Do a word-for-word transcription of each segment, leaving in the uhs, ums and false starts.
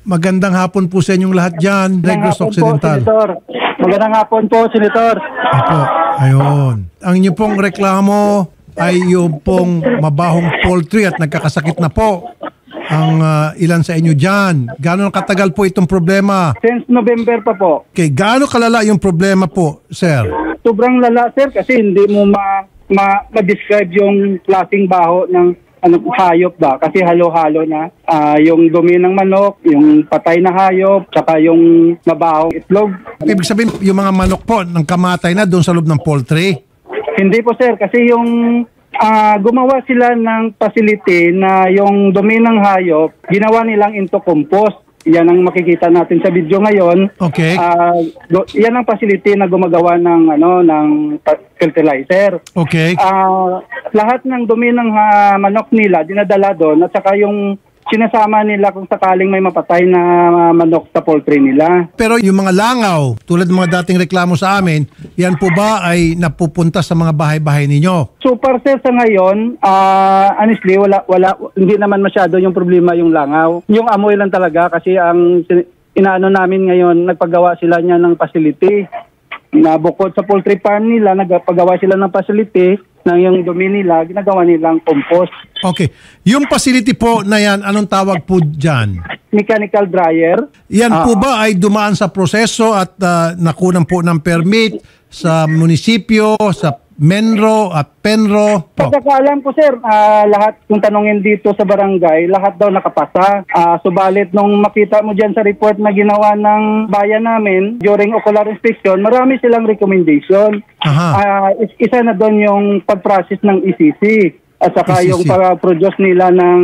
Magandang hapon po sa inyong lahat dyan, Negros Occidental. Po, Magandang hapon po, Senator. Opo, ayun. Ang inyo pong reklamo ay yung pong mabahong poultry at nagkakasakit na po ang uh, ilan sa inyo dyan. Gaano katagal po itong problema? Since November pa po. Okay, gaano kalala yung problema po, sir? Sobrang lala, sir, kasi hindi mo ma, ma, ma-describe yung klaseng baho ng ano, hayop ba? Kasi halo-halo na. Uh, yung dumi ng manok, yung patay na hayop, saka yung mabahong itlog. Ibig sabihin, yung mga manok po, nang kamatay na doon sa loob ng poultry? Hindi po, sir, kasi yung uh, gumawa sila ng facility na yung dumi ng hayop, ginawa nilang into compost. Yan ang makikita natin sa video ngayon. Okay. Uh, yan ang facility na gumagawa ng ano ng fertilizer. Okay. Uh, lahat ng dumi ng uh, manok nila dinadala doon at saka yung sinasama nila kung sakaling may mapatay na uh, manok sa poultry nila. Pero yung mga langaw, tulad ng mga dating reklamo sa amin, yan po ba ay napupunta sa mga bahay-bahay ninyo? Super sir, sa ngayon, uh, honestly, wala, wala, hindi naman masyado yung problema yung langaw. Yung amoy lang talaga kasi ang inaano namin ngayon, nagpagawa sila niya ng facility. Na bukod sa poultry farm nila, nagpagawa sila ng facility ng yung dumi nila, ginagawa nilang compost. Okay. Yung facility po na yan, anong tawag po dyan? Mechanical dryer. Yan uh, po ba ay dumaan sa proseso at uh, nakunan po ng permit sa munisipyo, sa Menro at Penro? Oh. Pagkakaalam ko sir, uh, lahat kung tanongin dito sa barangay, lahat daw nakapasa. Uh, subalit nung makita mo dyan sa report na ginawa ng bayan namin during ocular inspection, marami silang recommendation. Uh, isa na doon yung pag-process ng E C C at saka E C C. Yung pag-produce nila ng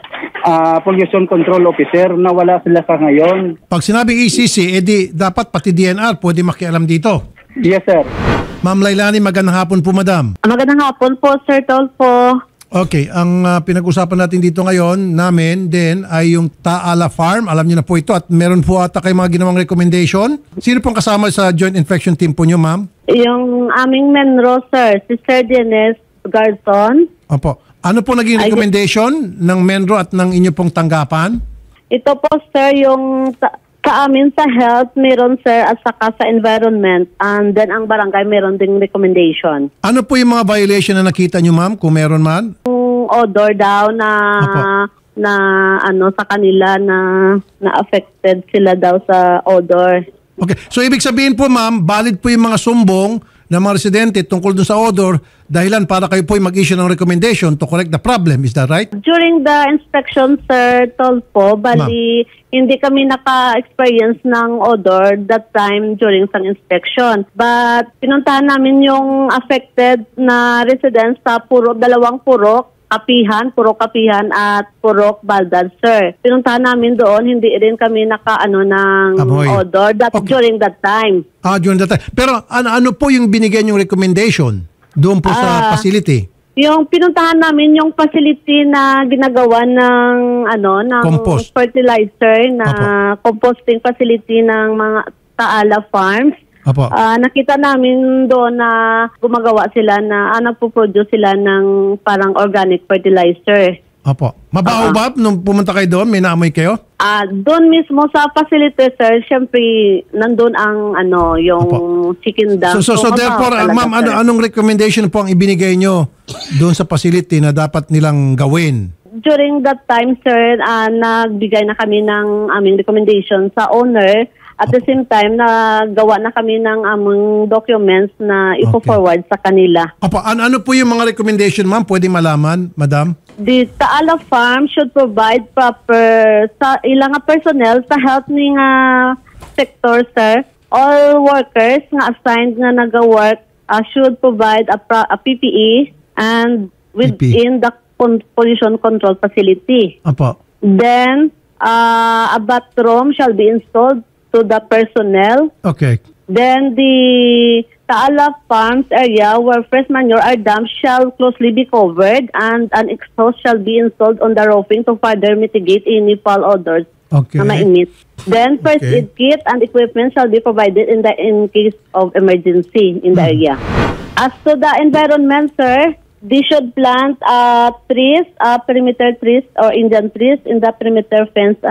uh, pollution control officer na wala sila sa ngayon. Pag sinabing E C C, edi dapat pati D N R pwede makialam dito. Yes sir. Ma'am Lailani, magandang hapon po, madam. Magandang hapon po, Sir Tolpo. Okay, ang uh, pinag-usapan natin dito ngayon namin din ay yung Taala Farm. Alam niyo na po ito at meron po ata kayo mga ginawang recommendation. Sino pong kasama sa Joint Infection Team po niyo, ma'am? Yung aming Menro, sir, si Sir Dennis Garzon. Opo. Ano po naging recommendation ng Menro at ng inyo pong tanggapan? Ito po, sir, yung sa amin sa health, meron sir, at saka sa environment, and then ang barangay meron ding recommendation. Ano po yung mga violation na nakita nyo, ma'am, kung meron man? Yung odor daw na Opo. na ano sa kanila na na affected sila daw sa odor. Okay. So ibig sabihin po, ma'am, valid po yung mga sumbong ng mga residente tungkol dun sa odor dahilan para kayo po mag-issue ng recommendation to correct the problem. Is that right? During the inspection, sir, Tolpo, bali, hindi kami naka-experience ng odor that time during sa inspection. But pinuntahan namin yung affected na residents sa puro, dalawang purok, Kapihan, Purok Kapihan at Purok Baldad, sir. Pinuntahan namin doon, hindi rin kami naka-ano ng Amoy. odor that, okay. during that time. Ah, during that time. Pero ano, ano po yung binigyan yung recommendation doon po sa uh, facility? Yung pinuntahan namin yung facility na ginagawa ng ano ng Compost. fertilizer na Opo. composting facility ng mga Taala Farms. Apo. Uh, nakita namin doon na gumagawa sila na uh, nagpo-produce sila ng parang organic fertilizer. Opo. Mabaho uh, ba nung pumunta kayo doon? May naamoy kayo? Ah, uh, doon mismo sa facility, sir, syempre nandun ang ano, yung Opo. chicken dump. So, so, so, so therefore, ma'am, ano, anong recommendation po ang ibinigay nyo doon sa facility na dapat nilang gawin? During that time, sir, uh, nagbigay na kami ng aming recommendation sa owner. At the same time, nagawa na kami ng among documents na ipo-forward okay. sa kanila. Opo, ano, ano po yung mga recommendation, ma'am? Pwede malaman, madam? The Taala Farm should provide proper sa ilang personnel sa health ng uh, sector, sir. All workers nga assigned na nag-work uh, should provide a, a P P E and within P P E. the pollution control facility. Opo. Then, uh, a bathroom shall be installed to the personnel. Okay. Then the Taala Farms area where fresh manure are dumped shall closely be covered and an exhaust shall be installed on the roofing to further mitigate any foul odors okay. na ma-emit. Then first okay. aid kit and equipment shall be provided in the in case of emergency in the hmm. area. As to the environment, sir, they should plant uh, trees, uh, perimeter trees or Indian trees in the perimeter fence uh,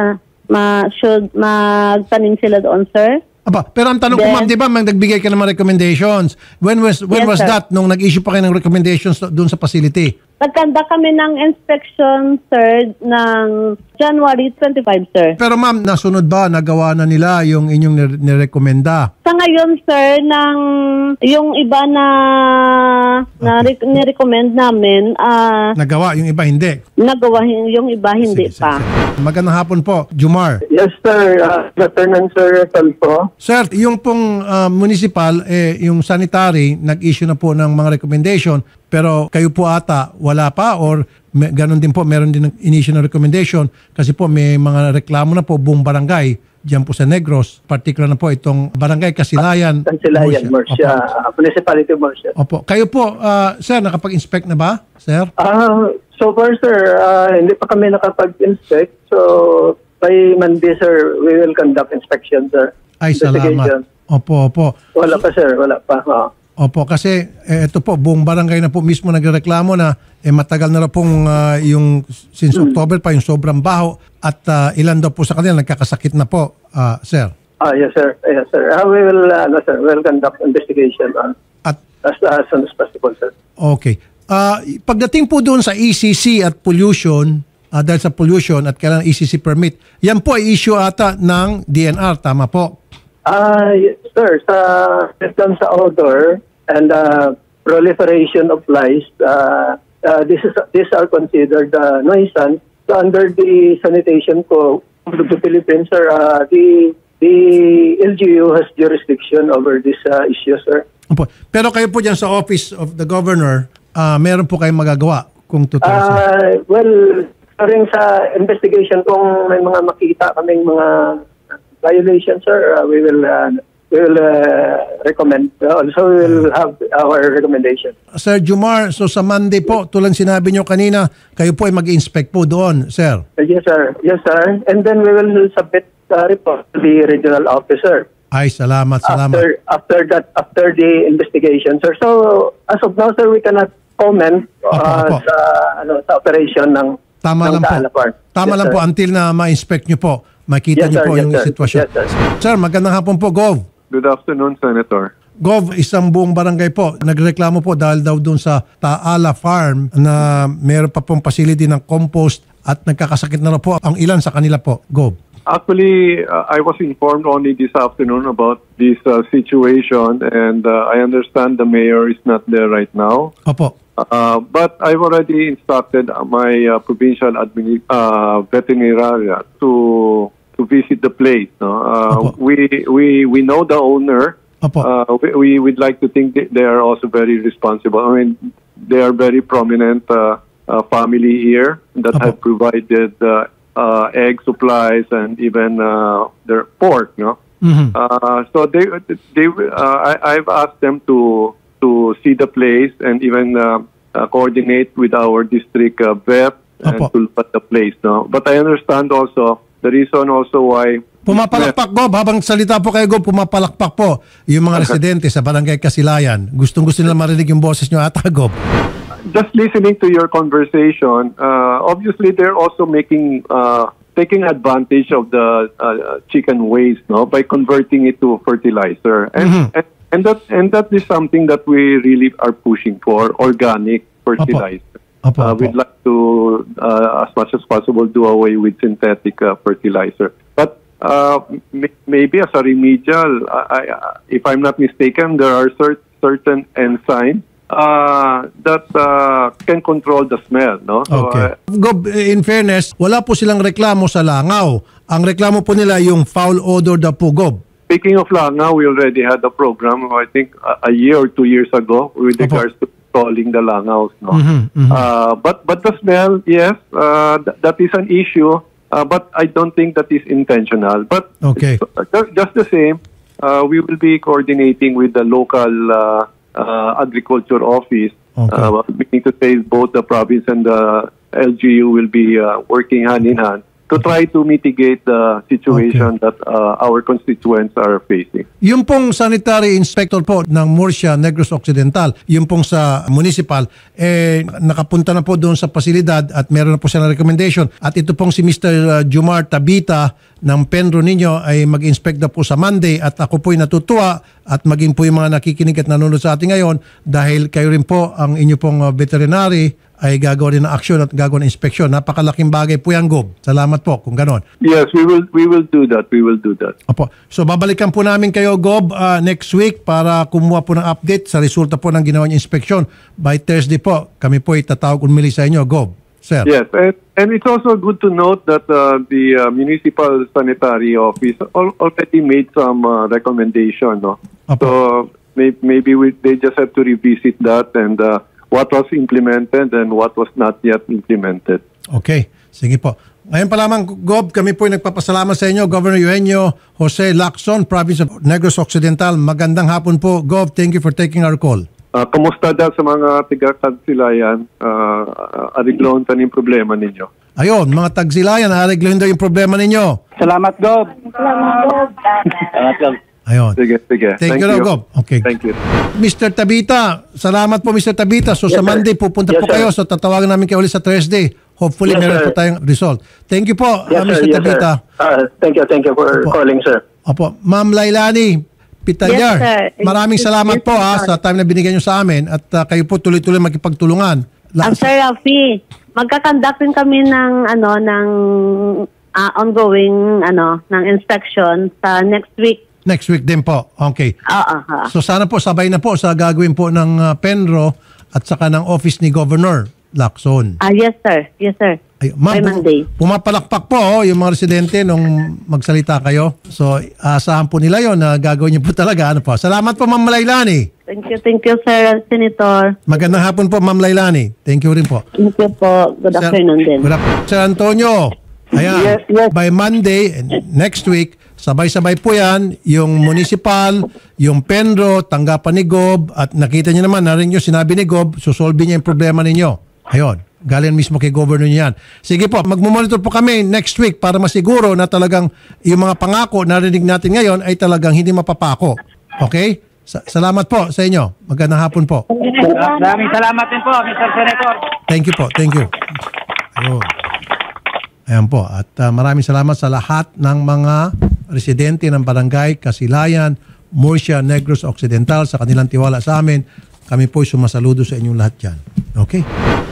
ma should magtanim sila doon, sir. Aba, pero ang tanong ko, Then- ma'am, di ba, mang nagbigay ka ng mga recommendations? When was when Yes, was sir. that nung nag-issue pa kayo ng recommendations doon sa facility? Nagkanda kami ng inspection, sir, ng January twenty-five, sir. Pero ma'am, nasunod ba, nagawa na nila yung inyong nire- nirekomenda? Sa ngayon, sir, ng yung iba na na Okay. re- ni-recommend namin, ah Nagawa, yung iba hindi. nagawa hin- yung iba hindi Sige, sige, pa. sige. Magandang hapon po, Jumar. Yes, sir. Uh, Lieutenant Sir Talpo. Sir, yung pong ah, municipal, eh, yung sanitary, nag-issue na po ng mga recommendation, pero kayo po ata, wala pa, or may, ganun din po, meron din ng issue ng recommendation, kasi po may mga reklamo na po buong barangay, diyan po sa Negros, particular na po itong barangay Kasilayan. Kansilayan, Murcia. Uh, Municipality, Murcia. Opo. Opo. Kayo po, ah, sir, nakapag-inspect na ba, sir? Ah, so far, sir, ah, hindi pa kami nakapag-inspect. So, by Monday, sir, we will conduct inspection, sir. Ay, Investigation. salamat. Opo, opo. Wala pa, sir. Wala pa. Ah. Opo, kasi eh, ito po, buong barangay na po mismo nagreklamo na eh, matagal na raw pong ah, yung since October pa yung sobrang baho at ah, ilan daw po sa kanila nagkakasakit na po, ah, sir. Ah, yes, sir. Yes, sir. Ah, we will, uh, no, sir, we will conduct investigation uh, At as, as soon as possible, sir. okay. Ah, pagdating po doon sa E C C at pollution, ah, dahil sa pollution at kailangan E C C permit, yan po ay issue ata ng D N R, tama po? Ah, yes, sir, sa system sa odor and uh, proliferation of lice, uh, uh, this is these are considered uh, nuisance. So under the sanitation code of the Philippines, sir, uh, the the L G U has jurisdiction over this uh, issue, sir. Opo. Pero kayo po dyan sa Office of the Governor, ah, meron po kayong magagawa kung totoo. Uh, well, rin sa investigation kung may mga makita kaming mga violations, sir, uh, we will uh, we will uh, recommend. Uh, also, we will have our recommendation. Sir Jumar, so sa Monday po, tulad sinabi nyo kanina, kayo po ay mag-inspect po doon, sir. Uh, yes, sir. Yes, sir. And then we will submit the report to the regional officer. Ay, salamat, salamat. After after that, after the investigation, sir. So as of now, sir, we cannot comment uh, Opo, opo. sa ano sa operation ng Tama ng lang po. Taalapar. Tama Yes, lang sir. po until na ma-inspect nyo po. Makita Yes, nyo sir. po Yes, yung sir. sitwasyon. Yes, sir. Sir, magandang hapon po, Gov. Good afternoon, Senator. Gov, isang buong barangay po, nagreklamo po dahil daw doon sa Taala Farm na meron pa pong facility ng compost at nagkakasakit na raw po ang ilan sa kanila po. Gov. Actually, uh, I was informed only this afternoon about this uh, situation, and uh, I understand the mayor is not there right now. Opo. Uh, but I've already instructed my uh, provincial admin, uh, veterinarian to to visit the place. No? Uh, Opo. we we we know the owner. Opo. Uh, we, we would like to think that they are also very responsible. I mean, they are very prominent uh, uh, family here that Opo. have provided uh, uh, egg supplies and even uh, their pork. No, Mhm. uh, so they they uh, I, I've asked them to to see the place and even uh, uh, coordinate with our district uh, vet and Opo. to look at the place. No, but I understand also the reason also why. Pumapalakpak, Gov. Habang salita po kayo, Gov, pumapalakpak po yung mga residente sa barangay Kasilayan. Gustong-gusto nila marinig yung boses nyo ata, Gov. Just listening to your conversation, uh, obviously they're also making uh, taking advantage of the uh, chicken waste, no, by converting it to fertilizer, and, Mhm. and and that and that is something that we really are pushing for, organic fertilizer. Opo, Uh, opo. we'd like to, uh, as much as possible, do away with synthetic uh, fertilizer. But uh, m- maybe as a remedial, I, I, if I'm not mistaken, there are cert- certain enzymes uh, that uh, can control the smell. No. So, Okay. uh, Gov, in fairness, wala po silang reklamo sa langaw. Ang reklamo po nila yung foul odor daw po, Gov. Speaking of langaw, we already had a program, I think, a, a year or two years ago with Opo. regards to installing the langaws. No? Mhm, mhm. Uh, but but the smell, yes, uh, th- that is an issue, uh, but I don't think that is intentional. But Okay. ju- just the same, uh, we will be coordinating with the local uh, uh, agriculture office, Okay. uh, meaning to say both the province and the L G U will be uh, working hand in hand to try to mitigate the situation that uh, our constituents are facing. Yung pong sanitary inspector po ng Murcia Negros Occidental, yung pong sa municipal, eh, nakapunta na po doon sa pasilidad at meron na po siya na recommendation. At ito pong si Mister Jumar Tabita ng Penro ninyo ay mag-inspect na po sa Monday at ako po'y natutuwa at maging po yung mga nakikinig at nanonood sa atin ngayon dahil kayo rin po ang inyo pong uh, veterinary ay gagawa rin ng aksyon at gagawa ng inspeksyon. Napakalaking bagay po yan, Gob. Salamat po kung ganon. Yes, we will we will do that. We will do that. Opo. So babalikan po namin kayo, Gob, uh, next week para kumuha po ng update sa resulta po ng ginawa niyong inspeksyon. By Thursday po, kami po itatawag umili sa inyo, Gob. Sir. Yes, and, and it's also good to note that uh, the uh, Municipal Sanitary Office al- already made some uh, recommendation. No? Opo. So may- maybe we, they just have to revisit that and uh, what was implemented and what was not yet implemented. Okay. Sige po. Ngayon pa lamang, Gob, kami po ay nagpapasalamat sa inyo, Governor Eugenio Jose Lacson, Province of Negros Occidental. Magandang hapon po, Gob. Thank you for taking our call. Uh, kumusta daw sa mga taga-Tagsilayan? Uh, arigloon tan yung problema ninyo. Ayun, mga Tagsilayan, areglohin daw yung problema ninyo. Salamat, Gob. Salamat, Gob. Ayun. Sige, sige. Thank, you, Gob. Okay. Thank you. Mister Tabita, salamat po Mister Tabita. So Yes, sa sir. Monday pupunta Yes, po sir. kayo. So tatawagan namin kayo ulit sa Thursday. Hopefully Yes, meron sir. po tayong result. Thank you po, Yes, uh, sir. Mister Yes, Tabita. sir. Uh, thank you, thank you for Opo. calling, sir. Opo. Ma'am Lailani Pitalyar, Yes, sir. maraming Yes, salamat yes, po ha, sir. sa time na binigyan nyo sa amin at uh, kayo po tuloy-tuloy makipagtulungan. Ang Sir Rafi, magkakandak rin kami ng ano ng ah, ongoing ano ng inspection sa next week. Next week din po. Okay. Ah, ah, ah. So sana po sabay na po sa gagawin po ng uh, Penro at saka ng office ni Governor Lacson. Ah, yes sir. Yes sir. Ay, ma'am, By Monday. pumapalakpak po oh, yung mga residente nung magsalita kayo. So, asahan po nila yon na gagawin niyo po talaga. Ano po? Salamat po, Ma'am Lailani. Thank you, thank you, Sir Senator. Magandang hapon po, Ma'am Lailani. Thank you rin po. Thank you po. Good Sir- afternoon din. Good afternoon. Sir Antonio, ayan, Yes, yes. by Monday, and next week, sabay-sabay po yan, yung municipal, yung Penro, tanggapan ni Gob, at nakita niyo naman, narin nyo, sinabi ni Gob, susolve niya yung problema ninyo. Ayun, galing mismo kay governor niyan. Sige po, magmumonitor po kami next week para masiguro na talagang yung mga pangako narinig natin ngayon ay talagang hindi mapapako. Okay? Sa- salamat po sa inyo. Magandang hapon po. Maraming salamat din po, Mister Senator. Thank you po. Thank you. Ayun. Ayan po. At uh, maraming salamat sa lahat ng mga residente ng Barangay Kasilayan, Murcia, Negros Occidental sa kanilang tiwala sa amin. Kami po sumasaludo sa inyong lahat dyan. Okay?